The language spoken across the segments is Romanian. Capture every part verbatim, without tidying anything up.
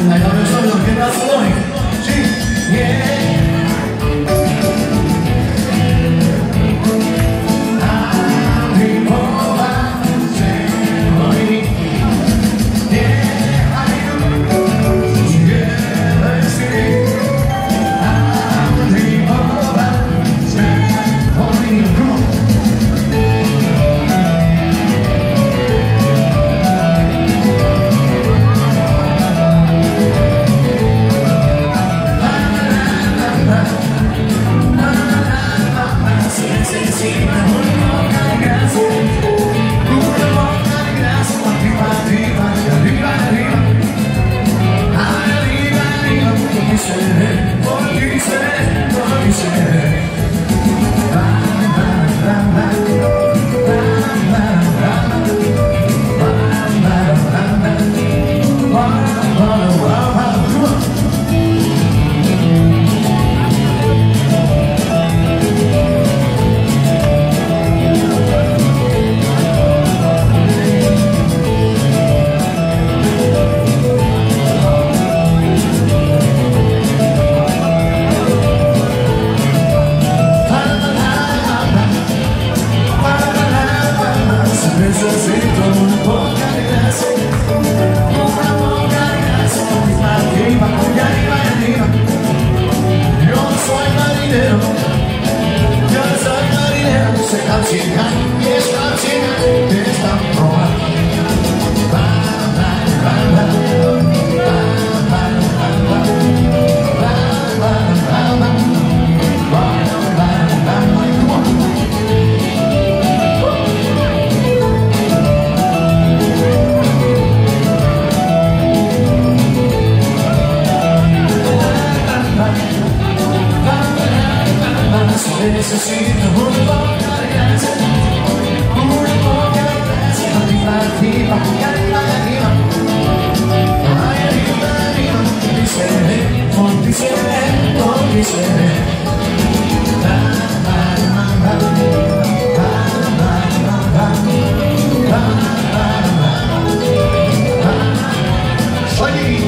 Dai, la persona che da soli. Sì, yeah. Necesito un poco de gracia, una poca de gracia, arriba, y arriba, y arriba. Yo soy marinero, yo soy marinero, se calcina, y es calcina, y está proa. Ba, ba, ba, ba, ba, ba, ba, ba, ba, ba, ba, ba, necesito un poco de gracia, un poco de gracia, arriba, arriba, y arriba, y arriba, ay, arriba, arriba, dice, dice, dice, la, la, la, la, la, la, la, la, la, oye.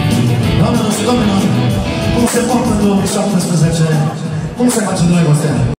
Cum se poartă două mii șaptesprezece? Cum se face Dragoste?